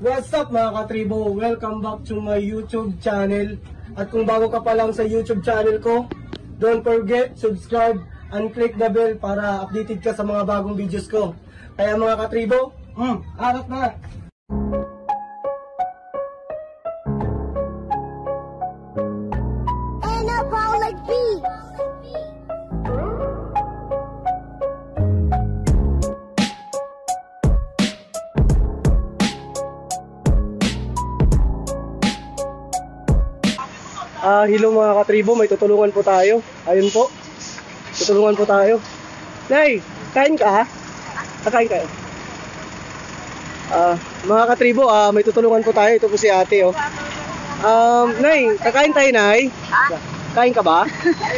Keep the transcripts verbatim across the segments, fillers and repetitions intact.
What's up mga katribo? Welcome back to my YouTube channel. At kung bago ka pa lang sa YouTube channel ko, don't forget, subscribe and click the bell para updated ka sa mga bagong videos ko. Kaya mga katribo, hmm, arat na! Anabolic beats. Ah, hello mga katribo, may tutulungan po tayo. Ayun po. Tutulungan po tayo. Nay, kain ka? Kakain kayo. Ah, mga katribo, ah, may tutulungan po tayo. Ito po si ate, oh. Um, Nay, kakain tayo, Nay? Kain ka ba?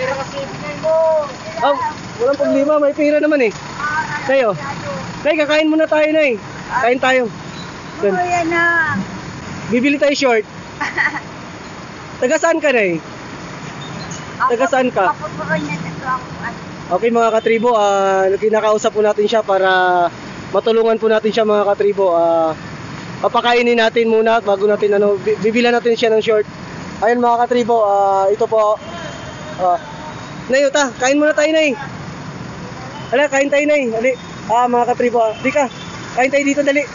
Oh, walang problema, may pera naman eh. Nay, oh. Nay, kakain muna tayo, Nay. Kain tayo. Oo, yan na. Bibili tayo short. Taga saan ka, Nay? Taga saan ka? Okay mga katribo, uh, kinakausap po natin siya para matulungan po natin siya mga katribo. Uh, papakainin natin muna bago natin ano, bibilan natin siya ng short. Ayun mga katribo, uh, ito po. Uh, Nay, uta, kain muna tayo, Nay. Hala, kain tayo, Nay. Dali. Ah, mga katribo, uh, di ka. Kain tayo dito, dali.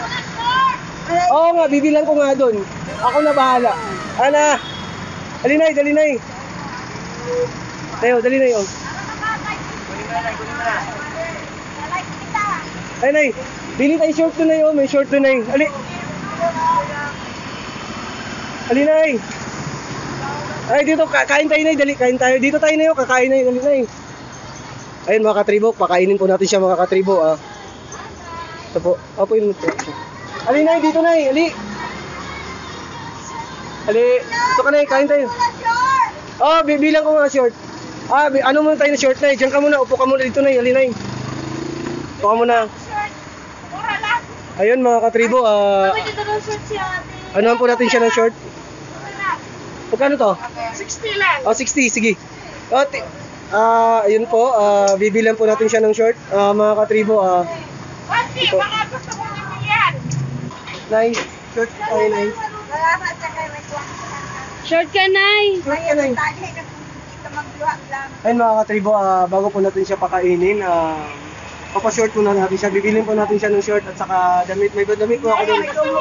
Oo nga, bibilan ko nga doon. Ako na bahala. Ana. Dali, Nay, dali, Nay. Tayo, dali, Nay, oh. Ay, Nay, bili tayo short doon, Nay, oh. May short doon, Nay. Ali. Ali, Nay. Ay, dito, kain tayo, Nay, dali, kain tayo. Dito tayo, Nay, oh, kakain, Nay, dali, Nay. Ayun, mga katribo, pakainin po natin siya, mga katribo, ah. Ito po, apo yun. Ali, Nay, dito, Nay, ali. Ali, ito ka, Nay, kain tayo. Oh, bibilang ko nga short. Ah, ano muna tayo na short, Nay? Diyan ka muna, upo ka muna dito, Nay. Ali, Nay. Upo ka muna. Ayun, mga katribo, ah... anuhan po natin siya ng short. Pagkano to? sixty lang. Oh, sixty, sige. Oh, ah, ayun po, ah, bibilang po natin siya ng short. Ah, mga katribo, ah... Ito. Baka gusto mo naman yan. Nay, short tayo, Nay. Short ka, Nay. Short ka, Nay. Ayun mga katribo, uh, bago po natin siya pakainin, uh, papashort po na natin siya. Bibilin po natin siya ng short at saka damit. May damit po ako doon.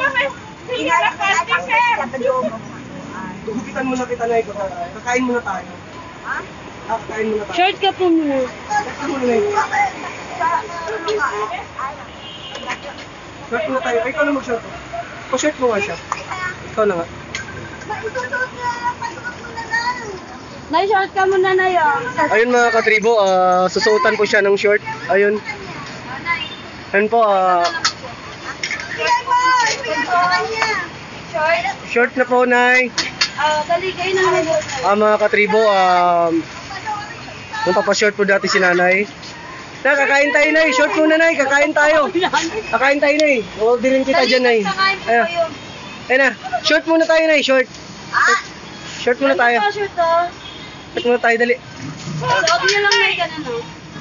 Gugupitan muna kita, Nay. Kakain muna tayo. Ha? Kakain muna tayo. Short ka po muna. Short ka muna, Nay. Short muna tayo. Ay, ikaw na mag-short. Pa-short mo nga siya. Ikaw na nga. Nay, short ka muna na yun. Ayun mga katribo, uh, susuotan po siya ng short. Ayun. Ayun po, uh, short na po, Nay. Ah, dali kayo na may Ah, mga katribo, uh, kung papashort po dati si Nanay. Na, kakain tayo, Nay. Short muna, Nay. Kakain tayo. Kakain tayo, Nay. Orderin kita dyan, Nay. Ayun. Ayun na. Short muna tayo, Nay. Short. Short muna tayo. Short to. Short muna tayo, dali. Suot niya lang, Nay, ganun, no?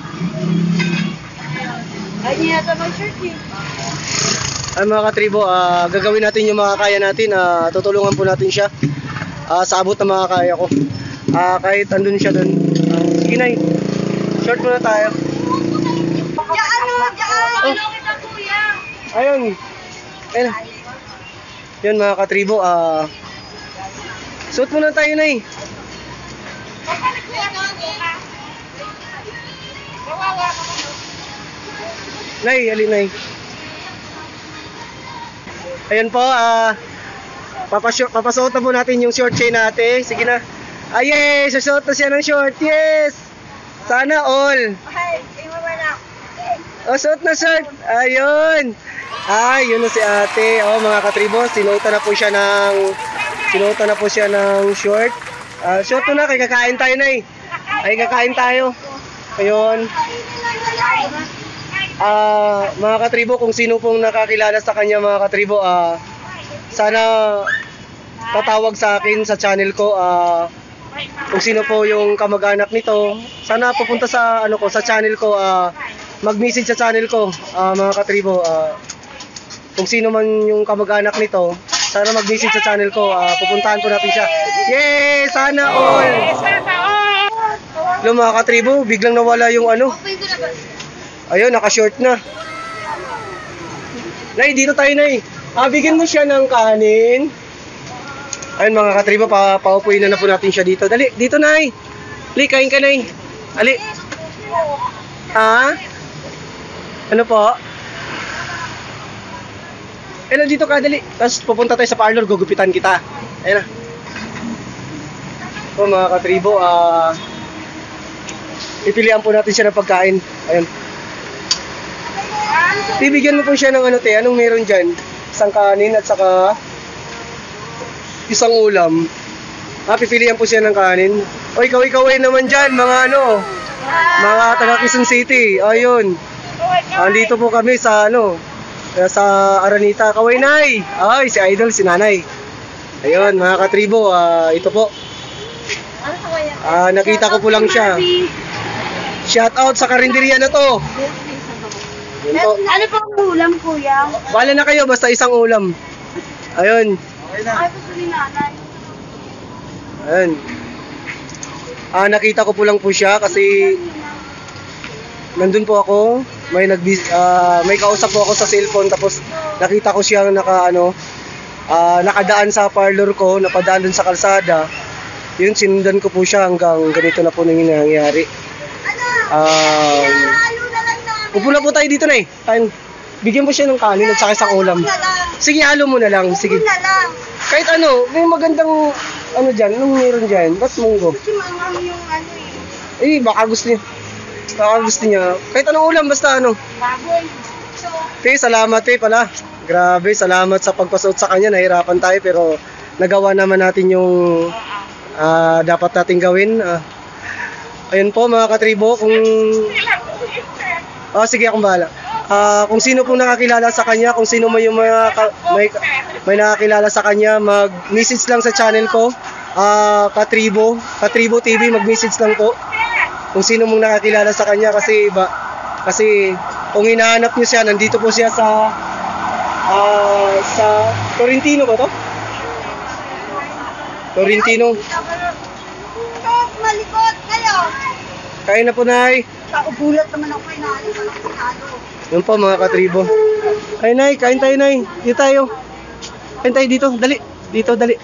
Ay, niya ito mag-short, eh. Ay mga katribo, uh, gagawin natin yung mga kaya natin. Uh, tutulungan po natin siya uh, sa abot ng mga kaya ko. Uh, kahit andun siya dun. Uh, sige, Nay. Short muna tayo. Diyan, ano? Diyan. Oh. Ayun. Ayun. Yun mga katribo. Uh, suot muna tayo, Nay. Nay, alin, Nay. Ayun po, ah, uh, papasuot na po natin yung short chain natin. Sige na. Ay, yes! Susuot na siya ng short. Yes! Sana all. Oh, suot na short. Ayun. Ay, yun na si ate. Oh, mga katribo, sinuotan na po siya ng sinuotan na po siya ng short. Uh, short na, kay kakain tayo, Nay. Ay, kakain tayo. Ayun. Ah, uh, mga katribo, kung sino pong nakakilala sa kanya, mga katribo, ah, uh, sana tatawag sa akin sa channel ko. Ah, uh, kung sino po yung kamag-anak nito, sana pupunta sa ano ko, sa channel ko. Ah, uh, mag-message sa channel ko, uh, mga katribo. Uh, kung sino man yung kamag-anak nito, sana mag-visit sa channel ko. Uh, pupuntahan po natin siya. Yay! Sana all! Hello mga katribo, biglang nawala yung ano. Ayun, naka-short na. Nay, dito tayo, Nay. Ah, bigyan mo siya ng kanin. Ayun mga katribo, pa paupuin na na po natin siya dito. Dali, dito, Nay. Dali, kain ka, Nay. Dali. Ha? Ano po? Eh, nandito ka, dali. Tapos pupunta tayo sa parlor, gugupitan kita. Ayun na. So mga katribo, ah... Uh, ipilihan po natin siya ng pagkain. Ayun. Ibigyan mo po siya ng ano, te. Anong meron dyan? Isang kanin at saka isang ulam. Ah, pipilihan po siya ng kanin. O, ikaw, ikaw ay naman dyan, mga ano, mga taga Quezon City. Ayun. Andito po kami sa ano, sa Aranita. Kaway, Nay. Ay, si Idol, si Nanay. Ayun, mga katribo, uh, ito po. Ah, nakita ko po lang siya. Shout out sa karinderya na to. Yun po. Ano pong ulam, kuya? Bala na kayo, basta isang ulam. Ayun. Ay, gusto ni nanay. Ayun. Ah, nakita ko po lang po siya kasi nandun po ako. May nag uh, may kausap po ako sa cellphone, tapos nakita ko siyang naka ano, uh, nakadaan sa parlor ko, napadaan dun sa kalsada. Yun, sinundan ko po siya hanggang ganito na po nang nangyayari. Um, upo na po tayo dito, Nay. Ayun. Bigyan mo siya ng kanin at saka isang ulam. Sige, halo mo na lang. Sige. Kahit ano, may magandang ano dyan, anong meron dyan? Ba't munggo? Kasi mangang yung ano eh. Eh, baka gusto niya. Baka gusto niya. Kahit anong ulam, basta ano. Baboy. Te, salamat te pala. Grabe, salamat sa pagpasuot sa kanya. Nahirapan tayo pero nagawa naman natin yung uh, dapat nating gawin. Uh, ayun po mga katribo, kung... Oh, sige, akong bahala. Uh, kung sino pong nakakilala sa kanya, kung sino may yung mga may, may nakakilala sa kanya, mag-message lang sa channel ko, uh, Katribo, Katribo T V, mag-message lang po. Kung sino mong nakakilala sa kanya kasi ba kasi kung hinahanap niyo siya, nandito po siya sa uh, sa Torrentino ba to? Torrentino. Malikot kayo. Kain na po, Nay. Kaubulat naman ako kay nanay. Walang sinalo. Yun po mga katribo. Ay, Nay, kain tayo, Nay. Dito tayo. Kain tayo dito. Dali. Dito, dali.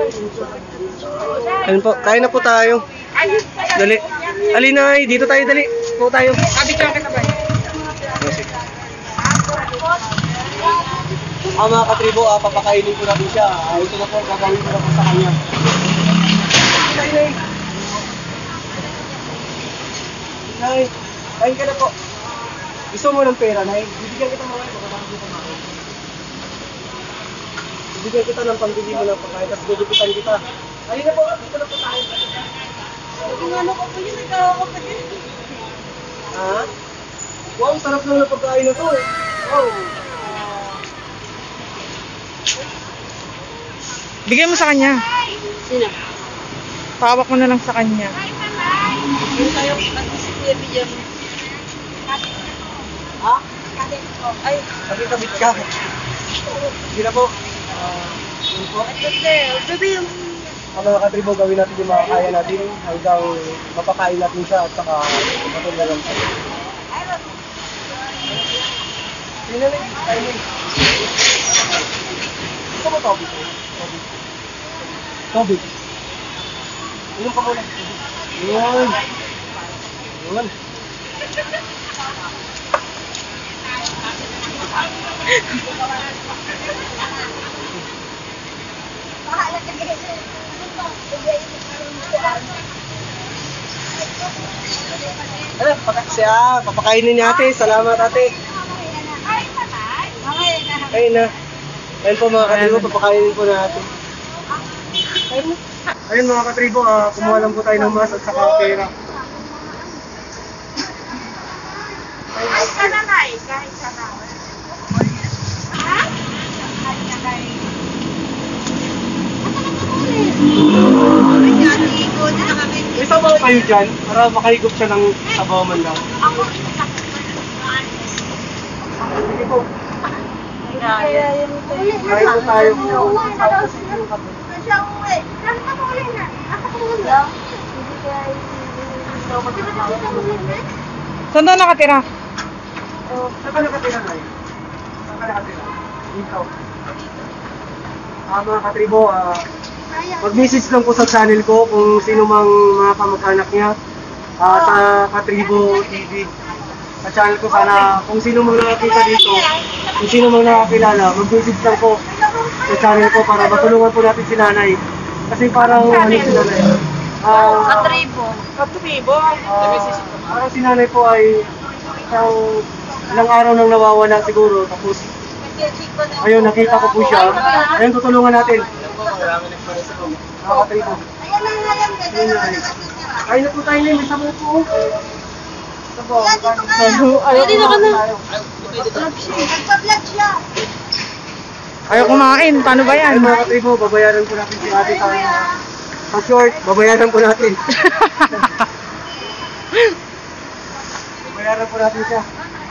Ayun po. Kain na po tayo. Dali. Ali, Nay. Dito tayo, dali. Po tayo. Sabi ko lang kita ba? Ah, mga katribo, ah, papakainin ko natin siya. Ah, ito na po, gagawin ko na po sa kanya. Nay, Nay. Nay, kain ka na po. Gusto mo ng pera, Nay? Bibigyan kita mga ito, kapag dito mga ito. Bibigyan kita ng pambili mo ng pagkain, tapos gugupitan kita. Ayun na po, dito na po tayo. Yung ano ko po yung nagkakapatid. Ha? Wow, sarap lang ng pagkain na to eh. Wow. Bigyan mo sa kanya. Sino? Pawak mo na lang sa kanya. Yung tayo, kasi si Kuya bigyan mo. Ha? Ay, Nakikabit ka. Sige na po. Uh, yun po. sabi yung... Ang mga katribo, gawin natin yung mga kaya natin hanggang mapakain natin siya at saka matularan siya. Sino na yung timing? Gusto mo tobig? Tobig. Tobig. Inom ka muna. Yun. Yun. Ano, siya, papakainin niya ate. Salamat ate. Ayun na. Ayun po mga katribo, papakainin po natin. Ayun mga katribo, uh, kumuha lang po tayo ng mas at saka pera. Kahit ka na na eh, kahit ka na. Ha? Kahit ka na eh. May sabaw kayo dyan para makahigop siya ng sabaw man lang. Ako, Sige po. Kaya yun ito. Kain po tayo. Siya uwi. Lang ka uwi na. Ako uwi. Hindi kaya Saan daw nakatira? Saan ka nakatira na yun? Saan ka nakatira? Dito. Ah, mga katribo, ah, mag-message lang po sa channel ko kung sino mang mga kamag-anak niya ah, sa Katribo T V. Sa channel ko sana, kung sino mang nakakita dito, kung sino mang nakakilala, mag-message lang po sa channel ko para matulungan po natin si nanay. Kasi parang ano si nanay? Ah, Katribo. Katribo. Ah, parang si nanay po ay isang ilang araw nang nawawala siguro. Tapos, ayun, nakita ko po siya. Ayun, tutulungan natin. Mga katribo. Ayun na. Kain na po tayo na, may sabaw po. Sabaw. Ayaw kumain. Nagpa-vlog siya. Ayaw kumain. Paano ba yan? Ayun mga katribo, babayaran po natin si ate sa, sa short. Babayaran po natin. Babayaran po natin siya.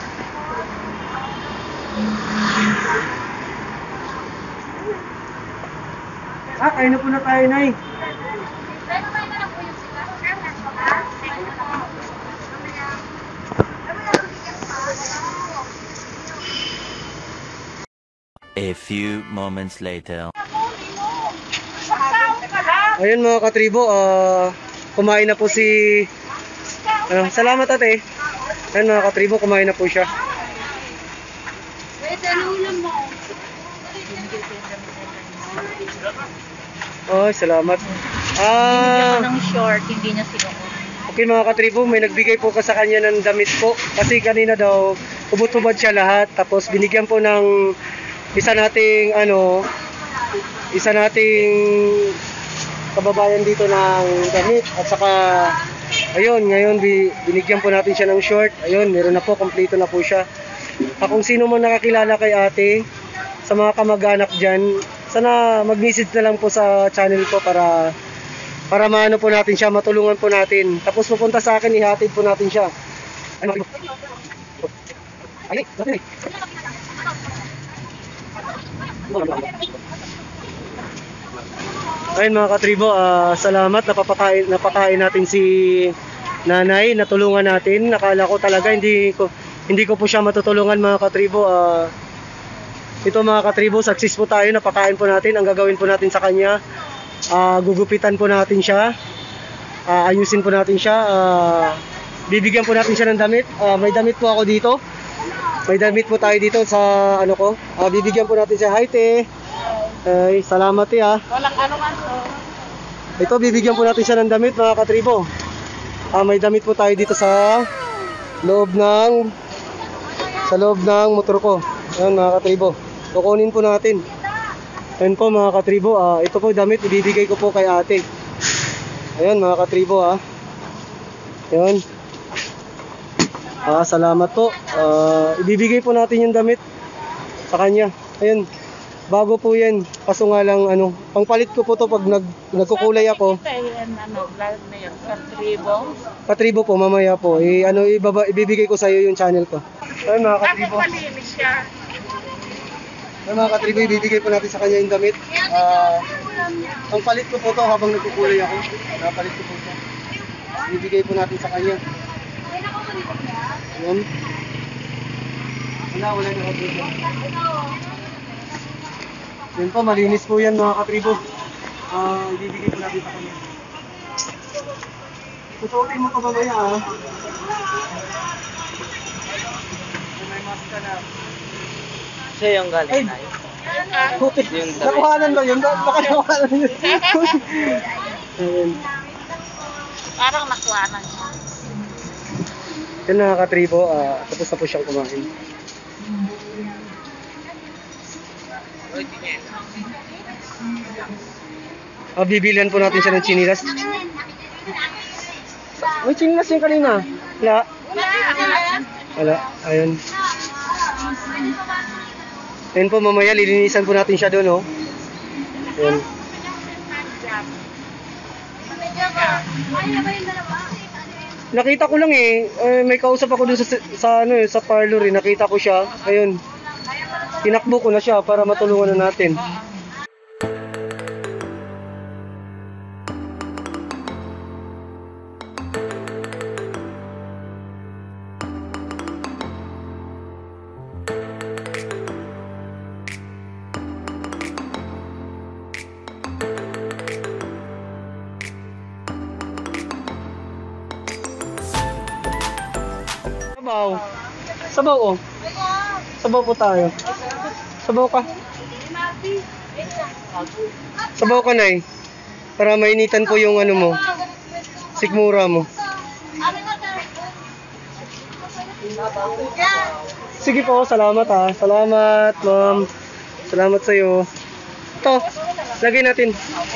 Ah, kain na po na tayo, Nay. A few moments later. Ayun mga katribo, ah, kumain na po si... Ano, salamat ate. Ayun mga katribo, kumain na po siya. Wait, ano ulam mo? Oh, salamat. Ah, ng short, hindi niya sinuot. okay mga katribo, may nagbigay po ka sa kanya ng damit po. Kasi kanina daw, ubot-ubad siya lahat. Tapos binigyan po ng isa nating ano, isa nating kababayan dito ng damit. At saka, ayun, ngayon bi- binigyan po natin siya ng short. Ayun, meron na po, kompleto na po siya. Ah, kung sino man nakakilala kay ate, sa mga kamag-anak dyan, sana mag-message na lang po sa channel ko para para maano po natin siya, matulungan po natin. Tapos pupunta sa akin, ihatid po natin siya. Ano? Ay, ay. Ayun mga katribo, ah, salamat, napapakain, napakain natin si nanay, natulungan natin. Nakala ko talaga hindi ko hindi ko po siya matutulungan mga katribo. Ah, ito mga katribo, success po tayo, napakain po natin. Ang gagawin po natin sa kanya, ah, gugupitan po natin siya, ah, ayusin po natin siya, ah, bibigyan po natin siya ng damit. Ah, may damit po ako dito. May damit po tayo dito sa ano ko. Ah, bibigyan po natin siya. Hi te. Ay, salamat te ah. Walang ano man to. Ito, bibigyan po natin siya ng damit mga katribo. Ah, may damit po tayo dito sa loob ng sa loob ng motor ko. Ayan mga katribo. Kukunin po natin. Ayan po mga katribo. Ah, ito po damit, ibibigay ko po kay ate. Ayan mga katribo ah. Ayan. Ah, salamat po. Ah, ibibigay po natin yung damit sa kanya. Ayan. Bago po yan. Kaso nga lang ano, pangpalit ko po to pag nag, nagkukulay ako. Yan, ano, vlog na yun. Katribo. Katribo po, mamaya po. I, ano, ibaba, ibibigay ko sa iyo yung channel ko. Ayun mga Ako katribo. malinis siya. Ayun mga katribo, ibibigay po natin sa kanya yung damit. Ah, ang palit ko po to habang nagkukulay ako. Napalit ko po to. Ibibigay po natin sa kanya. Ayun. Wala, wala na katribo. Yun po, malinis po yan mga katribo. Ah, ibibigay po natin sa kanya. Tututin mo pa mamaya ah. May mask ka na. Siya yung galing Ay! na Puti. Nakuhanan ba yun? Baka nakuhanan yun. Ayun. Parang nakuha na siya. Yun mga katribo, ah, tapos na po siyang kumain. Ah, bibilihan po natin siya ng chinilas. May chinilas yung kanina. Wala. Wala. Ayun. Ayun po, mamaya lilinisan po natin siya doon, oh. Ayun. Nakita ko lang eh, eh may kausap ako doon sa, sa ano eh, sa parlor eh, nakita ko siya. Ayun. tinakbo ko na siya para matulungan na natin. Sabaw. Sabaw oh. Sabaw po tayo. Sabaw ka. Sabaw ka, Nay. Para mainitan po yung ano mo. Sikmura mo. Sige po, salamat ha. Salamat, ma'am. Salamat sa'yo. Ito, lagyan natin.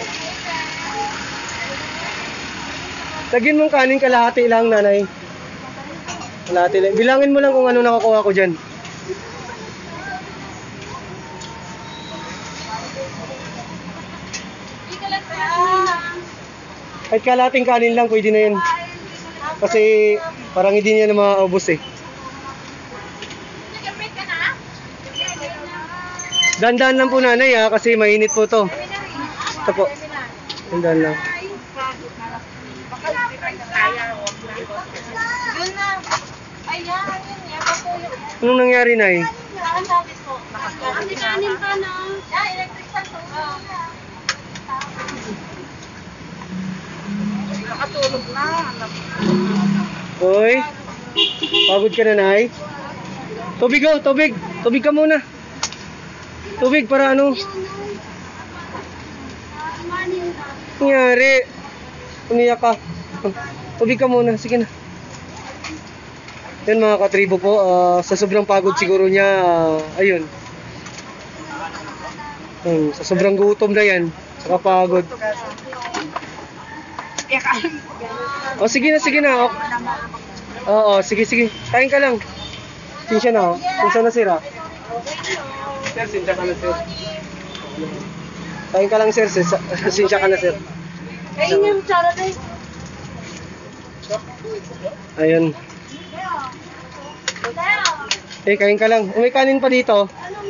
Lagyan mong kanin kalahati lang, nanay. Kalahati lang. Bilangin mo lang kung ano nakukuha ko dyan. Kahit kalating kanin lang, pwede na yun. Kasi parang hindi niya na maubos eh. Dandan lang po, nanay ha, kasi mainit po to. Ito po. Dandan lang. Anong nangyari, Nay? Nakatulog na. Hoy, pagod ka na, Nay? Tubig oh, tubig. Tubig ka muna. Tubig para ano? Nangyari. Umiyak ka. Tubig ka muna, sige na. Yan mga katribo po, uh, sa sobrang pagod siguro niya, uh, ayun. Um, sa sobrang gutom na yan, sa kapagod. O sige na, sige na. Oo, sige, sige. Kain ka lang. Sinsya na, oh. Sinsya na, sir, ah. Sir, sinsya ka na, sir. Kain ka lang, sir. Sinsya ka na, sir. Kain yung tsara na. Ayun. Eh, kain ka lang. May kanin pa dito.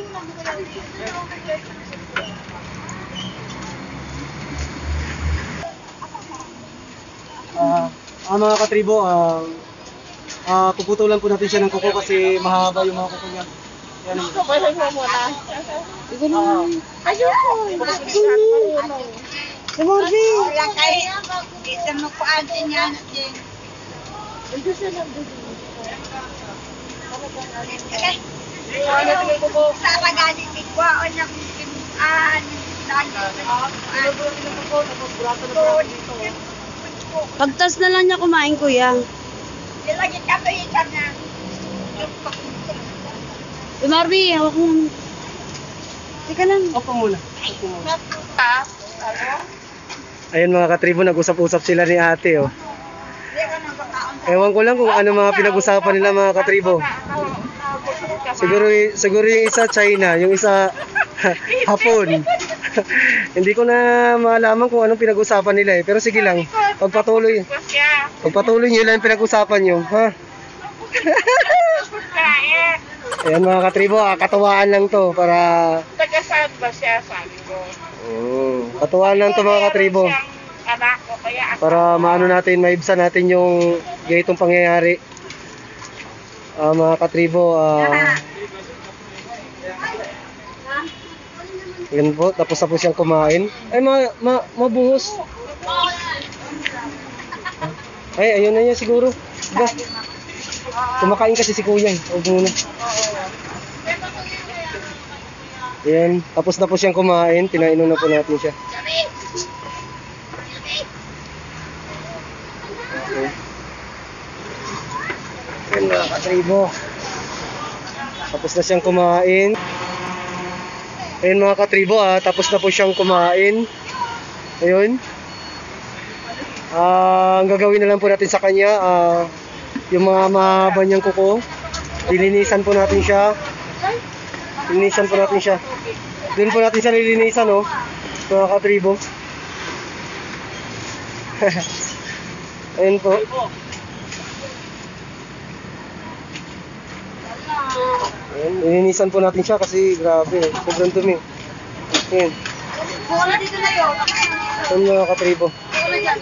Ah, uh, mga katribo, ah, uh, uh, puputulan po natin siya ng kuko kasi mahaba yung mga kuko niya. Yan. Kabalay mo muna. Ah, Ayoko. Morbi. Wala kayo. Isang magpaan din yan. Ito siya lang dito. Sa pagalit ikwa o na kimuan. Pagtas na lang niya kumain, kuya. Ilagay ka pa ikan na. Eh, Marvy, hawak mo. Teka lang. Opo muna. Opo muna. Ayun mga katribo, nag-usap-usap sila ni ate, oh. Ewan ko lang kung ano mga pinag-usapan nila mga katribo. Siguro, siguro yung isa China, yung isa Hapon. Hindi ko na malaman kung anong pinag-usapan nila eh. Pero sige lang, pagpatuloy. Pagpatuloy nyo lang yung pinag-usapan nyo, ha? Ayan mga katribo, ah, katuwaan lang to para... Taga-saan ba siya, sabi ko? Oh, katuwaan lang to mga katribo. Anak ko, kaya Para maano natin, maibsan natin yung ganitong pangyayari. Ah, mga katribo, ah... yan po, tapos na po siyang kumain. Ay, ma, ma, mabuhos. Ay, ayun na niya siguro. Diba? Kumakain kasi si kuya eh. Huwag muna. Yan, tapos na po siyang kumain. Pinainom na po natin siya. Okay. Yan na, katribo. Tapos na siyang kumain. Ayun mga katribo, ah, tapos na po siyang kumain. Ayun. Ah, ang gagawin na lang po natin sa kanya, ah, yung mga mahaba niyang kuko, lilinisan po natin siya. Lilinisan po natin siya. Doon po natin siya lilinisan, oh, mga katribo. Ayun po. Ayan, ininisan po natin siya kasi grabe, sobrang dumi. Ayan. Wala dito na yun. Ayan mga katribo. Wala dyan.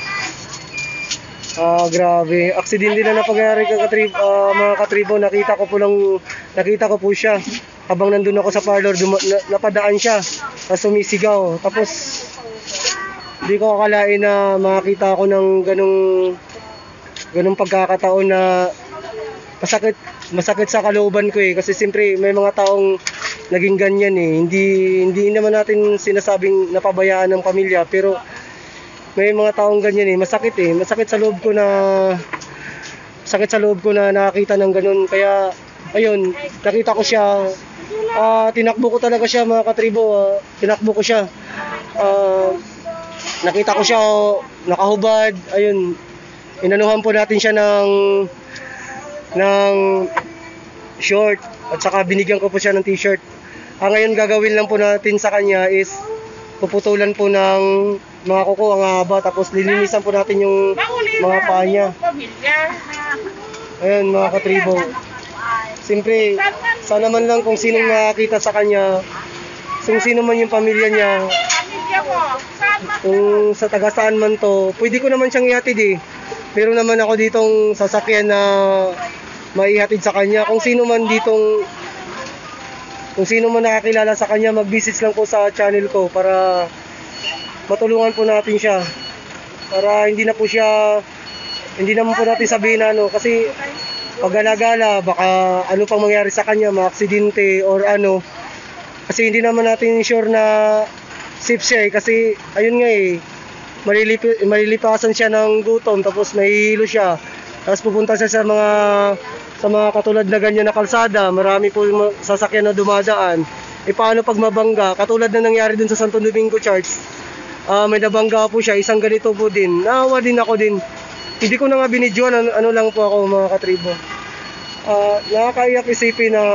Ah, grabe. Aksidente na napangyari ka katribo, ah, mga katribo. Nakita ko po lang, nakita ko po siya. Habang nandun ako sa parlor, duma, na, napadaan siya. Tapos sumisigaw. Tapos, hindi ko akalain na makakita ako ng ganong, ganong pagkakataon na masakit, masakit sa kalooban ko eh. Kasi siyempre, may mga taong naging ganyan eh. Hindi, hindi naman natin sinasabing napabayaan ng pamilya. Pero, may mga taong ganyan eh, masakit eh, masakit sa loob ko na sakit sa loob ko na nakakita ng ganun. Kaya ayun, nakita ko siya, uh, tinakbo ko talaga siya mga katribo, uh, tinakbo ko siya, uh, nakita ko siya, oh, nakahubad, ayun, inanuhan po natin siya ng ng short at saka binigyan ko po siya ng t-shirt. Ang ngayon gagawin lang po natin sa kanya is puputulan po ng mga kuko ang haba, tapos lilinisan po natin yung mga paa niya. Ayan mga katribo. Siyempre, sana man lang kung sinong nakakita sa kanya, kung sino man yung pamilya niya, kung sa taga saan man to, pwede ko naman siyang ihatid eh. Meron naman ako ditong sasakyan na maihatid sa kanya. Kung sino man ditong Kung sino man nakakilala sa kanya, mag-visit lang po sa channel ko para matulungan po natin siya. Para hindi na po siya, hindi naman po natin sabihin na ano, kasi pag gala-gala, baka ano pang mangyari sa kanya, ma-aksidente or ano. Kasi hindi naman natin sure na safe siya eh, kasi ayun nga eh, malilip malilipasan siya ng gutom, tapos mahihilo siya. Tapos pupunta siya sa mga sa mga katulad na ganyan na kalsada, marami po sasakyan na dumadaan. E paano pag mabangga? Katulad na nangyari dun sa Santo Domingo Church, uh, may nabangga po siya, isang ganito po din. Naawa din ako din. Hindi ko na nga binidyoan, ano, ano lang po ako mga katribo. Uh, nakakaiyak isipin na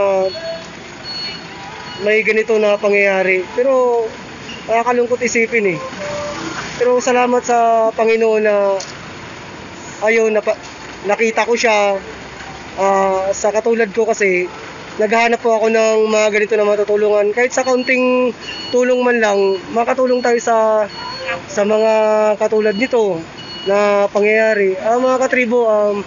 may ganito na pangyayari. Pero nakakalungkot isipin eh. Pero salamat sa Panginoon na ayun, napa, nakita ko siya. Uh, sa katulad ko kasi naghahanap po ako ng mga ganito na matutulungan, kahit sa kaunting tulong man lang, makatulong tayo sa sa mga katulad nito na pangyayari. Uh, mga katribo, um,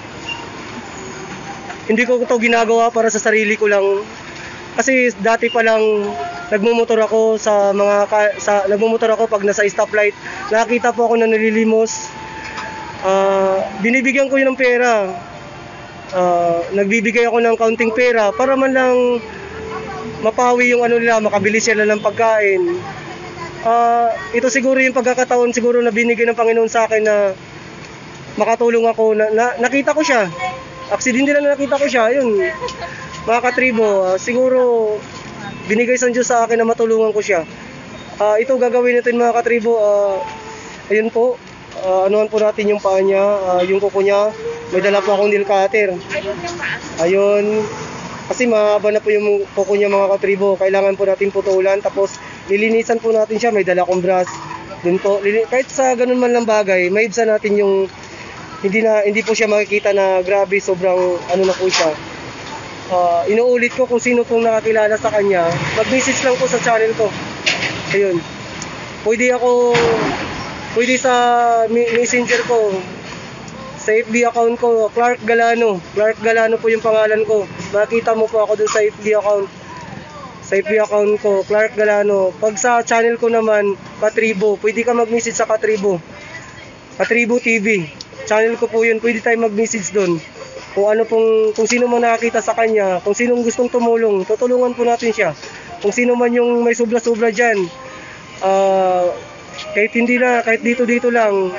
hindi ko ito ginagawa para sa sarili ko lang, kasi dati pa lang nagmumotor ako sa mga sa nagmumotor ako pag nasa stoplight, nakita po ako na nalilimos, uh, binibigyan ko yun ng pera. Uh, nagbibigay ako ng kaunting pera para man lang mapawi yung ano nila, makabili sila ng pagkain. Uh, ito siguro yung pagkakataon siguro na binigay ng Panginoon sa akin na makatulong ako. Na, na, nakita ko siya. Aksidente lang na nakita ko siya. Yun, mga katribo, uh, siguro binigay sa Diyos sa akin na matulungan ko siya. Uh, ito gagawin natin mga katribo. Uh, ayun po. Uh, anuhan po natin yung paa niya, uh, yung kuko niya. May dala po akong nail cutter. Ayun. Kasi mahaba na po yung kuko niya mga katribo. Kailangan po natin putulan. Tapos lilinisan po natin siya. May dala akong brush. Dun po. Kahit sa ganun man lang bagay, maibsan natin yung hindi na hindi po siya makikita na grabe, sobrang ano na po siya. Uh, inuulit ko kung sino pong nakakilala sa kanya. Mag-message lang po sa channel ko. Ayun. Pwede ako Pwede sa messenger ko, sa F B account ko, Clark Galano. Clark Galano po yung pangalan ko. Makita mo po ako dun sa F B account. Sa F B account ko, Clark Galano. Pag sa channel ko naman, Katribo, pwede ka mag-message sa Katribo. Katribo T V. Channel ko po yun, pwede tayo mag-message dun. Kung ano pong, kung sino man nakakita sa kanya, kung sino gustong tumulong, tutulungan po natin siya. Kung sino man yung may sobra-sobra dyan, ah, uh, kahit hindi na, kahit dito-dito lang.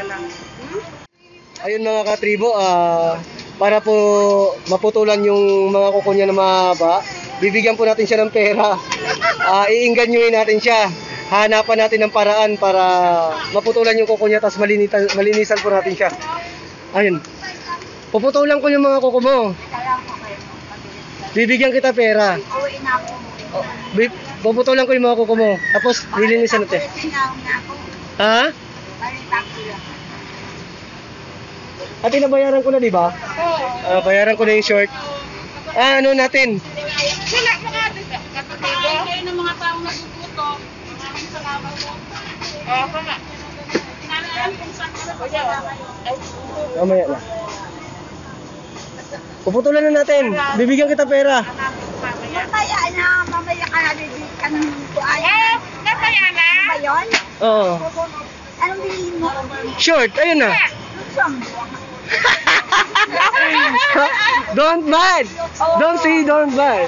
Ayun mga katribo, uh, para po maputulan yung mga kuko niya na mahaba, bibigyan po natin siya ng pera. Uh, iingganyoin natin siya. Hanapan natin ng paraan para maputulan yung kuko niya, tapos malinisan, malinisan po natin siya. Ayun. Puputulan ko yung mga kuko mo. Bibigyan kita pera. Oh, puputulan ko yung mga kuko mo, tapos lilinisan natin. Ha? Ate, nabayaran ko na, di ba? Uh, bayaran ko na yung short. Ah, ano natin? Sila mga katibo. Kayo ng mga taong natututo. Maraming salamat po. Oo, kama. Sinanayaan kung saan ka na. Mamaya na. Puputulan na natin. Bibigyan kita pera. Mamaya na, mamaya ka na bibig ka ng buhay. Eh, mamaya na. Ba yun? Oo. Anong bilhin mo? Short, ayun na. Lutsong. Don't bad. Don't say don't bad.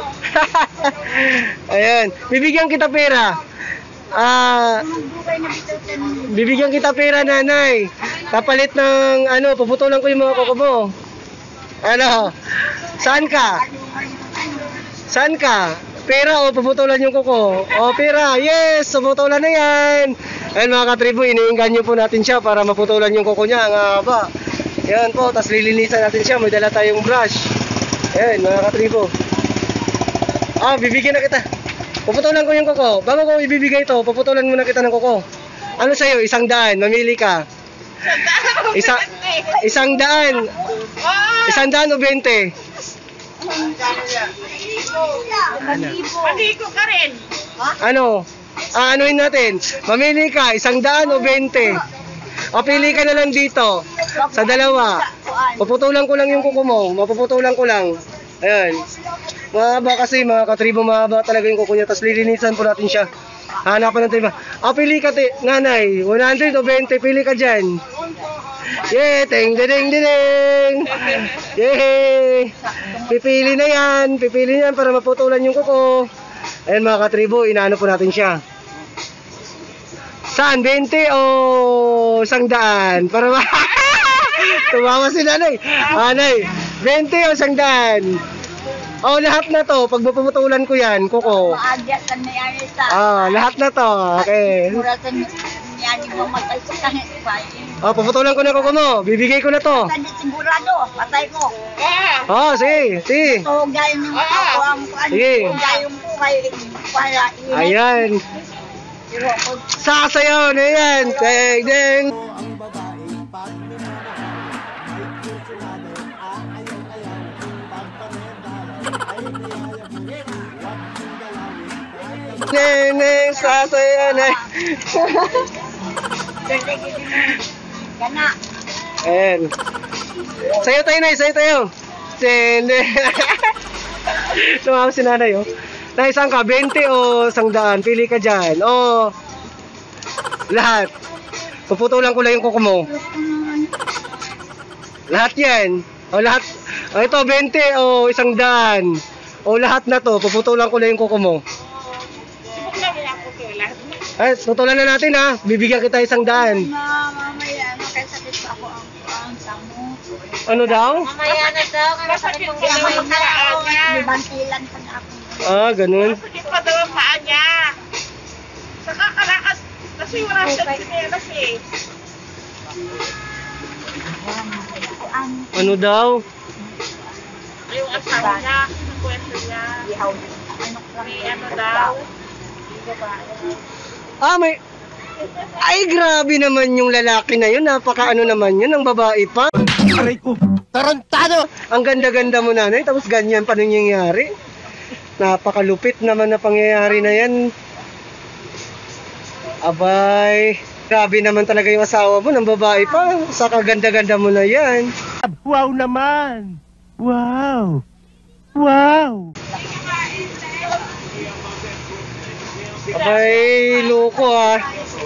Ayan. Bibigyan kita pera. Ah, Bukay na bitutin. bibigyan kita pera, nanay. Kapalit ng ano, puputulan ko yung mga kuko mo. Ano? Saan ka? Saan ka? Pera o puputulan yung kuko? O pera, yes! Puputulan na yan! Ayun mga katribo, iniinganyo po natin siya para maputulan yung kuko niya. Ang haba. Yan po, tas lilinisan natin siya. May dala tayong brush. Ayan mga katribo. Ah, bibigyan na kita. Puputulan ko yung kuko. Bago ko ibibigay ito, puputulan muna kita ng kuko. Ano sa'yo? Isang daan. Mamili ka. Isa, isang daan. Isang daan o bente? Maligo ka rin. Ano? Ah, anuin natin? Mamili ka, isang daan o bente? O pili ka na lang dito. Sa dalawa. Puputulan ko lang yung kuko mo. Mapuputulan ko lang. Ayan. Mahaba kasi, mga katribo, mahaba talaga yung kuko niya. Tapos lilinisan po natin siya. Hanapan natin ba? O pili ka, te, nanay. one hundred o bente, pili ka dyan. Yay! Ting, ding, ding, ding! Yay! Pipili na yan. Pipili na yan para maputulan yung kuko. Ayan mga katribo, inaano po natin siya. Saan? bente o isang daan? Para ma... Tumawa si nanay. Nanay, bente o isang daan? Oh, lahat na to. Pag mapuputulan ko yan, kuko. Maagyat ka na yan sa... Ah, lahat na to. Okay. Muratan yan yung mamatay sa kahit pa. Oh, puputulan ko na kuko mo. Bibigay ko na to. Hindi sigurado, patay ko. Oh, sige. Sige. So, gaya ng ako ang ano, Sige. gaya yung buhay para init. Ayan. Pero ako, Sasayaw na yan. Ding, ding. Neng, neng, sasayaw na. gana. Ayan. Sayo tayo na, sayo tayo. Sende. Tumawa si nanay, oh. Nay, saan ka? bente o isang daan? Pili ka dyan. O, lahat. Puputulan ko lang yung kuko mo. Lahat yan. O, lahat. O, ito, bente o isang daan. O, lahat na to. Puputulan ko lang yung kuko mo. Subok lang yan ako tulan. Ay, putulan na natin, ha. Bibigyan kita isang daan. Ma, mamaya, makasakit pa ako ang ang samo. Ano daw? Mamaya na daw, masakit yung gamay na ako. Libantilan pa na ako. Ah, ganun. Masakit pa daw ang paa niya. Saka kalakas, kasi wala siyang sinelas eh. Ano daw? Yung asawa niya, kinukwento niya. May ano daw. Ah, may... Ay, grabe naman yung lalaki na yun. Napaka ano naman yun, ang babae pa. Aray ko, tarantado! Ang ganda-ganda mo, nanay, tapos ganyan pa nangyayari. Napakalupit naman na pangyayari na yan. Abay, grabe naman talaga yung asawa mo, ng babae pa. Sa kaganda-ganda mo na yan. Wow naman! Wow! Wow! Abay, loko ah.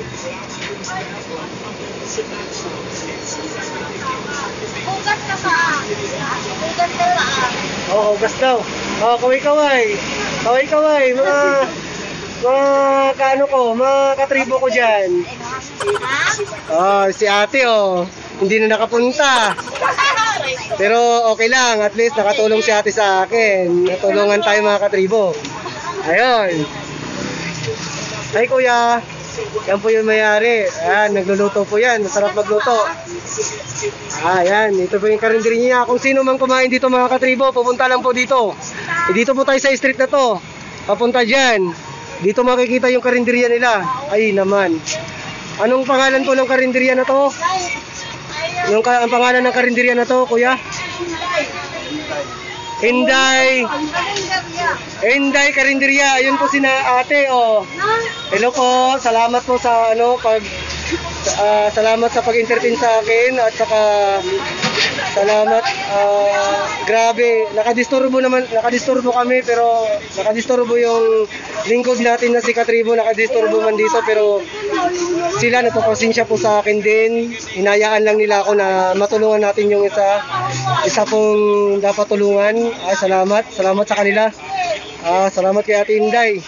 Hugas ka pa. Hugas ka pa. Oo, gas daw. Oo, kaway-kaway. Kaway-kaway, mga... Mga kaano ko, mga katribo ko dyan. Oh, si ate oh. Hindi na nakapunta. Pero okay lang, at least nakatulong si ate sa akin. Natulungan tayo mga katribo. Ayun. Ay kuya, yan po yung mayari. Ayan, nagluluto po yan. Masarap magluto. Ah, yan. Ito po yung karinderi niya. Kung sino man kumain dito mga katribo, pupunta lang po dito. E, dito po tayo sa street na to. Papunta dyan. Dito makikita yung karinderiya nila. Ay naman. Anong pangalan po ng karinderiya na to? Yung ka ang pangalan ng karinderiya na to, kuya? Inday. Inday Karinderya. Ayun po sina ate, oh. Hello po. Salamat po sa ano pag ah, salamat sa pag-entertain sa akin at saka salamat. ah, grabe, nakadisturbo naman, nakadisturbo kami pero nakadisturbo yung lingkod natin na si Katribo, nakadisturbo man dito pero sila nagpapasensya po sa akin din. Hinayaan lang nila ako na matulungan natin yung isa isa pong dapat tulungan. Ay, salamat, salamat sa kanila. Ah, salamat kay Ate Inday.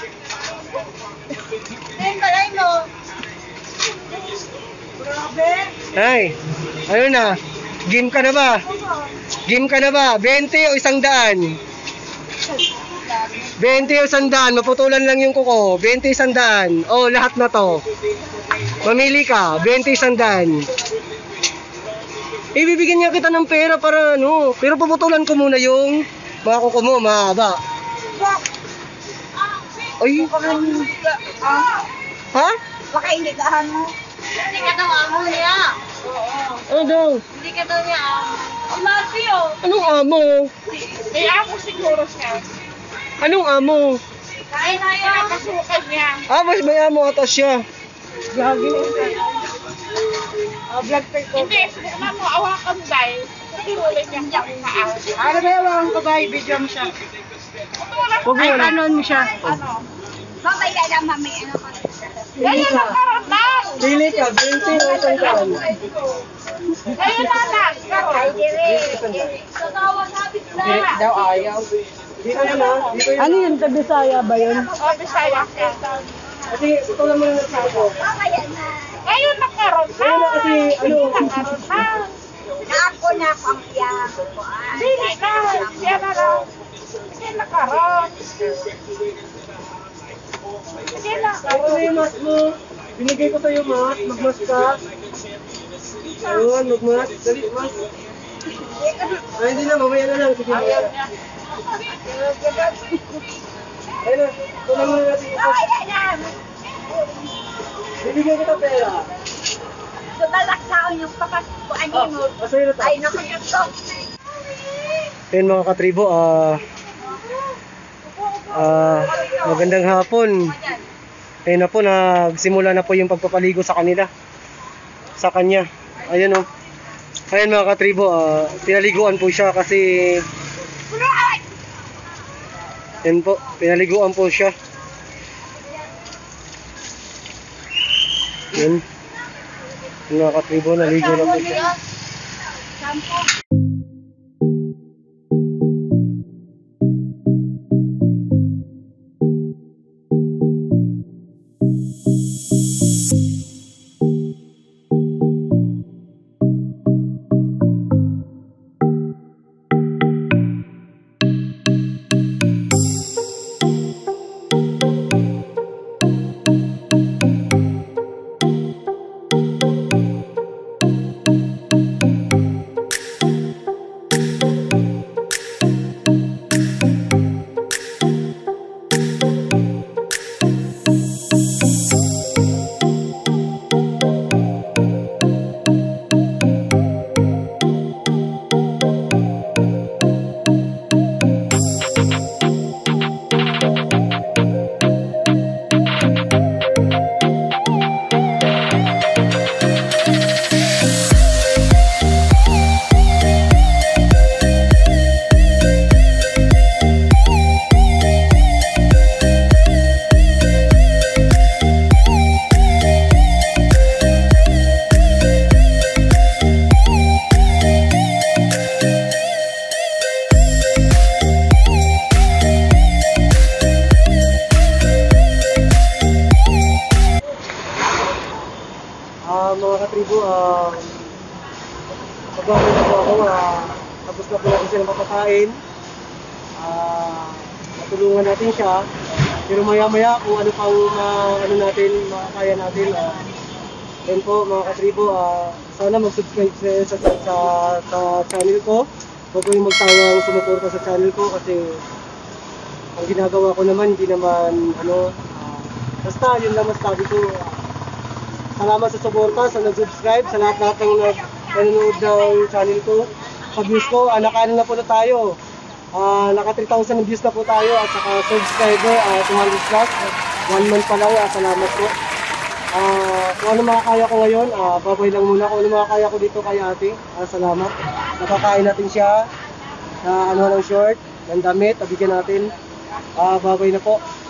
Ay, ano na? Game ka na ba? Game ka na ba? twenty o isang daan? twenty o isang daan, maputulan lang yung kuko. twenty isang daan. Oh, lahat na to. Mamili ka, twenty isang daan. Ibibigyan niya kita ng pera para ano, pero puputulan ko muna yung mga kuko mo, mahaba. Ay, ha? Baka hindi ka mo. Hindi ka daw amo niya. Ano daw? Hindi ka daw niya amo. Ang Matthew. Anong amo? May amo siguro siya. Anong amo? Kaya na yun. Nakasukan niya. Ah, mas may amo ata siya. Gagi. Ah, vlog tayo ko. Hindi, subukan mo awakan dahil. Tuloy niya kami maaw. Ano ba yung awakan ko ba? I-video mo siya. Huwag mo Ay, na. panon mo siya. Ano? Mamaya na mamaya ano pa. Kaya na karoon lang. Pili ka, twenty o isang daan. Kaya na lang. Karoon. So tawag sabi na. Daw ayaw. Dito na na. Dito yun. Ano yun? Kabisaya ba yun? O, Bisaya siya. Kasi ito lang muna nagsabi. Mamaya na. Ngayon na karoon lang. Ngayon na kasi, ano, Karoon lang. Na ako na ang piyak ko. Hindi na. Siya na lang. Sige na karoon. Sige na. Ako na yung mask mo. Binigay ko sa'yo mask. Magmask ka. Ayun, magmask. Dali, mask. Ay, hindi na. Mamaya na lang. Sige, mamaya. Ayun na. Ito lang muna natin. Mamaya na. Bibigyan kita pera. So talaksaon yung papasukuan Ah, mo. masaya na to. Ay, naku, Diyos ko. Ayun mga katribo, ah ah magandang hapon. Ayun na po, nagsimula na po yung pagpapaligo sa kanila. Sa kanya. Ayun o. Ayun mga katribo, ah pinaliguan po siya kasi ayun po, pinaliguan po siya. Yun. Yung mga katribo, naligo na po siya. Ah, mga katribo, ah, magbabago na po ako, ah, tapos na po natin siya ng papakain. Ah, matulungan natin siya. Pero maya maya kung ano pang ah, ano natin, makakaya natin. Ah, yun po mga katribo, ah, sana mag-subscribe sa, sa, sa, sa channel ko. Huwag ko yung magtawang sumuporta sa channel ko kasi ang ginagawa ko naman, hindi naman ano, ah, basta yun lang masabi ko. Ah, salamat sa suporta, sa nag-subscribe, sa lahat-lahat ng nag- nanonood ng channel ko. Sa views ko, anak-ano na po na tayo. Ah, naka three thousand views na po tayo at saka subscriber ah, two hundred plus. One month pa lang. Ah, salamat po. Ah, kung ano makakaya ko ngayon, ah, babay lang muna. Kung ano makakaya ko dito kay ate, ah, salamat. Nakakain natin siya na ano ng short, ng damit, nabigyan natin. Ah, babay na po.